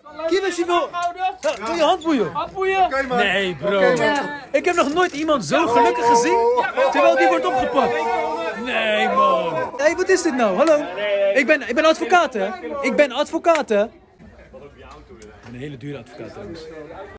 Kies als je wil. Wil je handboeien? Handboeien? Nee, bro. Ik heb nog nooit iemand zo gelukkig gezien, terwijl die wordt opgepakt. Nee, man. Hé, hey, wat is dit nou? Hallo? Ik ben advocaat, hè? Ik ben advocaat, hè? Een hele dure advocaat, trouwens.